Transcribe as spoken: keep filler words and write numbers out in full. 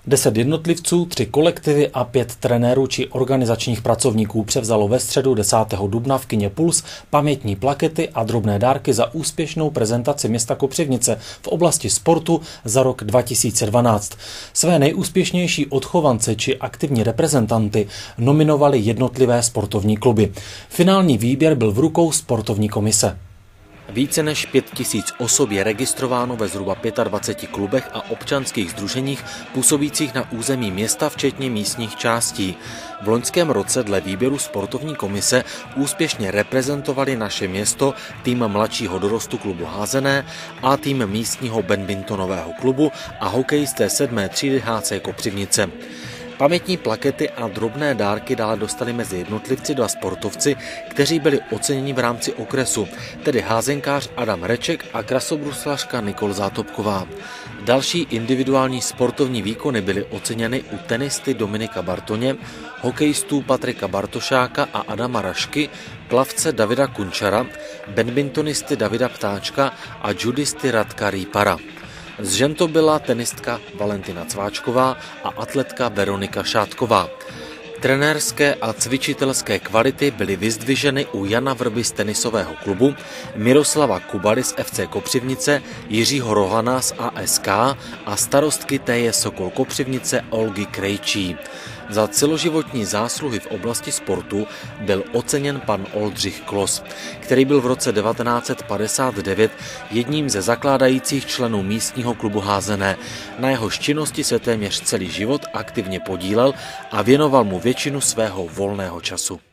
Deset jednotlivců, tři kolektivy a pět trenérů či organizačních pracovníků převzalo ve středu desátého dubna v kině Puls pamětní plakety a drobné dárky za úspěšnou prezentaci města Kopřivnice v oblasti sportu za rok dva tisíce dvanáct. Své nejúspěšnější odchovance či aktivní reprezentanty nominovali jednotlivé sportovní kluby. Finální výběr byl v rukou sportovní komise. Více než pět tisíc osob je registrováno ve zhruba dvaceti pěti klubech a občanských sdruženích působících na území města, včetně místních částí. V loňském roce dle výběru sportovní komise úspěšně reprezentovali naše město tým mladšího dorostu klubu Házené a tým místního badmintonového klubu a hokejisté sedmé třídy H C Kopřivnice. Pamětní plakety a drobné dárky dále dostali mezi jednotlivci dva sportovci, kteří byli oceněni v rámci okresu, tedy házenkář Adam Reček a krasobruslařka Nikol Zátopková. Další individuální sportovní výkony byly oceněny u tenisty Dominika Bartoně, hokejistů Patrika Bartošáka a Adama Rašky, plavce Davida Kunčara, badmintonisty Davida Ptáčka a judisty Radka Rýpara. Z žen to byla tenistka Valentina Cváčková a atletka Veronika Šátková. Trenérské a cvičitelské kvality byly vyzdviženy u Jana Vrby z tenisového klubu, Miroslava Kubary z F C Kopřivnice, Jiřího Rohana z A S K a starostky T J Sokol Kopřivnice Olgy Krejčí. Za celoživotní zásluhy v oblasti sportu byl oceněn pan Oldřich Klos, který byl v roce devatenáct set padesát devět jedním ze zakládajících členů místního klubu Házené. Na jeho činnosti se téměř celý život aktivně podílel a věnoval mu většinu svého volného času.